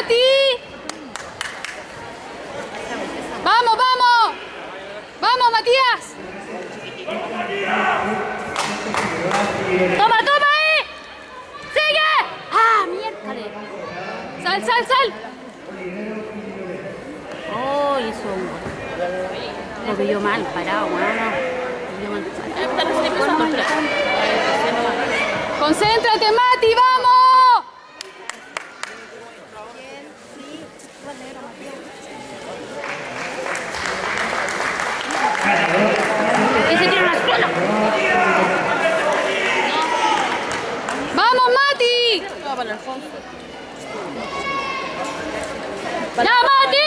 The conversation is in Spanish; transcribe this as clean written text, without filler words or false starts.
Mati! ¡Vamos, vamos! ¡Vamos, Matías! ¡Toma, toma ahí! ¡Sigue! ¡Ah, miércoles! ¡Sal, sal, sal! ¡Oh, hizo un gol! Lo pilló mal, parado, ¡Concéntrate, Mati! ¡Vamos! ¡Que se tira una sola! ¡Vamos, Mati! ¡Ya, Mati!